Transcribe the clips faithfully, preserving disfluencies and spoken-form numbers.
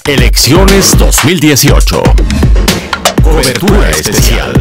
Elecciones dos mil dieciocho. Cobertura especial.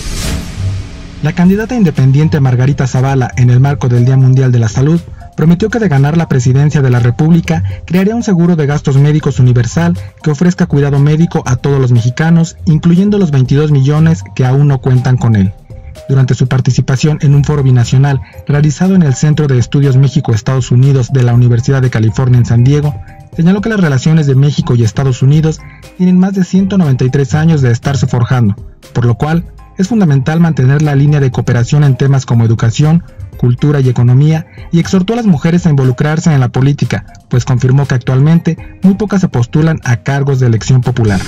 La candidata independiente Margarita Zavala, en el marco del Día Mundial de la Salud, prometió que de ganar la presidencia de la República, crearía un seguro de gastos médicos universal que ofrezca cuidado médico a todos los mexicanos, incluyendo los veintidós millones que aún no cuentan con él. Durante su participación en un foro binacional realizado en el Centro de Estudios México-Estados Unidos de la Universidad de California en San Diego, señaló que las relaciones de México y Estados Unidos tienen más de ciento noventa y tres años de estarse forjando, por lo cual es fundamental mantener la línea de cooperación en temas como educación, cultura y economía, y exhortó a las mujeres a involucrarse en la política, pues confirmó que actualmente muy pocas se postulan a cargos de elección popular.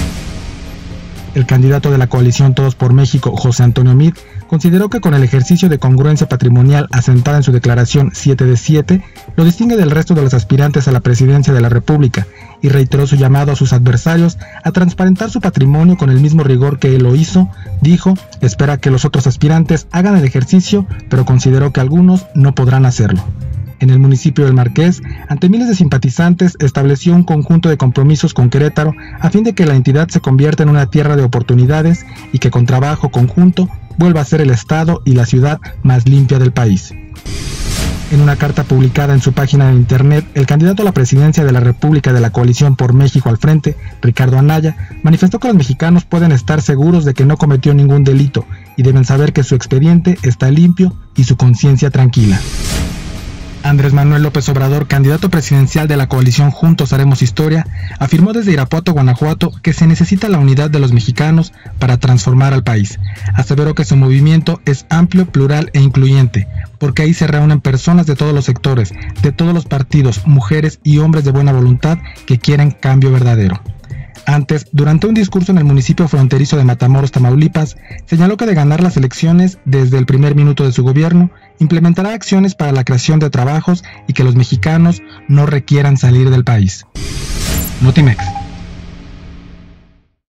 El candidato de la coalición Todos por México, José Antonio Meade, consideró que con el ejercicio de congruencia patrimonial asentada en su declaración siete de siete, lo distingue del resto de los aspirantes a la presidencia de la República, y reiteró su llamado a sus adversarios a transparentar su patrimonio con el mismo rigor que él lo hizo. Dijo, espera que los otros aspirantes hagan el ejercicio, pero consideró que algunos no podrán hacerlo. En el municipio del Marqués, ante miles de simpatizantes, estableció un conjunto de compromisos con Querétaro a fin de que la entidad se convierta en una tierra de oportunidades y que con trabajo conjunto vuelva a ser el estado y la ciudad más limpia del país. En una carta publicada en su página de internet, el candidato a la presidencia de la República de la Coalición por México al Frente, Ricardo Anaya, manifestó que los mexicanos pueden estar seguros de que no cometió ningún delito y deben saber que su expediente está limpio y su conciencia tranquila. Andrés Manuel López Obrador, candidato presidencial de la coalición Juntos Haremos Historia, afirmó desde Irapuato, Guanajuato, que se necesita la unidad de los mexicanos para transformar al país. Aseveró que su movimiento es amplio, plural e incluyente, porque ahí se reúnen personas de todos los sectores, de todos los partidos, mujeres y hombres de buena voluntad que quieren cambio verdadero. Antes, durante un discurso en el municipio fronterizo de Matamoros, Tamaulipas, señaló que de ganar las elecciones, desde el primer minuto de su gobierno, implementará acciones para la creación de trabajos y que los mexicanos no requieran salir del país. Notimex.